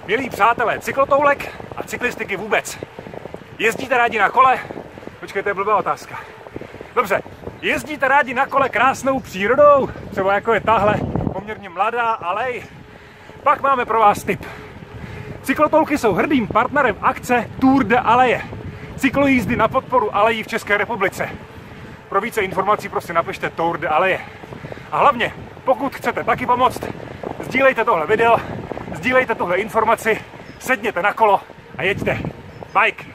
Milí přátelé cyklotoulek a cyklistiky vůbec. Jezdíte rádi na kole? Počkej, to je blbá otázka. Dobře, jezdíte rádi na kole krásnou přírodou? Třeba jako je tahle, poměrně mladá alej? Pak máme pro vás tip. Cyklotoulky jsou hrdým partnerem akce Tour de Aleje. Cyklojízdy na podporu alejí v České republice. Pro více informací prostě napište Tour de Aleje. A hlavně, pokud chcete taky pomoct, sdílejte tohle video, sdílejte tuhle informaci, sedněte na kolo a jeďte. Bike!